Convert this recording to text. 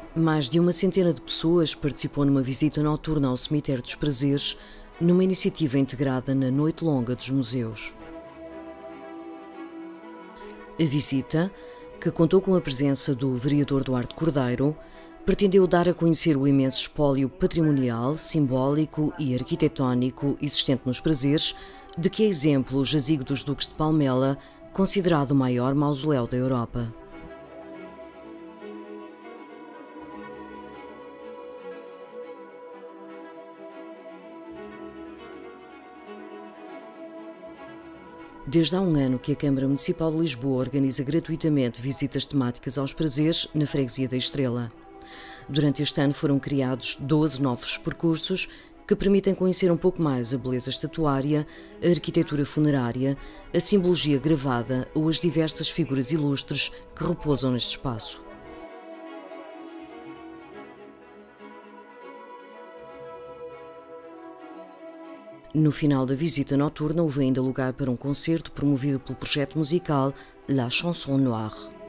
Mais de uma centena de pessoas participou numa visita noturna ao Cemitério dos Prazeres, numa iniciativa integrada na Noite Longa dos Museus. A visita, que contou com a presença do vereador Duarte Cordeiro, pretendeu dar a conhecer o imenso espólio patrimonial, simbólico e arquitetónico existente nos Prazeres, de que é exemplo o Jazigo dos Duques de Palmela, considerado o maior mausoléu da Europa. Desde há um ano que a Câmara Municipal de Lisboa organiza gratuitamente visitas temáticas aos Prazeres na Freguesia da Estrela. Durante este ano foram criados 12 novos percursos que permitem conhecer um pouco mais a beleza estatuária, a arquitetura funerária, a simbologia gravada ou as diversas figuras ilustres que repousam neste espaço. No final da visita noturna houve ainda lugar para um concerto promovido pelo projeto musical La Chanson Noire.